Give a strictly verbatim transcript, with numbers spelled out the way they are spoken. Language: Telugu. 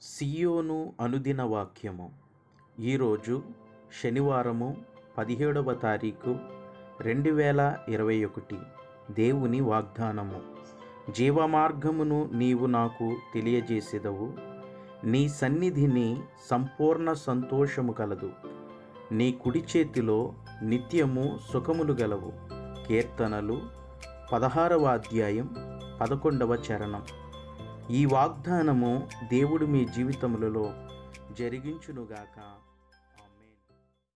సియోను అనుదిన వాక్యము. ఈరోజు శనివారము పదిహేడవ తారీఖు రెండు వేల ఇరవై ఒకటి. దేవుని వాగ్దానము. జీవమార్గమును నీవు నాకు తెలియజేసెదవు. నీ సన్నిధిని సంపూర్ణ సంతోషము కలదు. నీ కుడి చేతిలో నిత్యము సుఖములు గలవు. కీర్తనలు పదహారవ అధ్యాయం పదకొండవ చరణం. ఈ వాగ్దానము దేవుడు మీ జీవితములలో జరిగించునుగాక.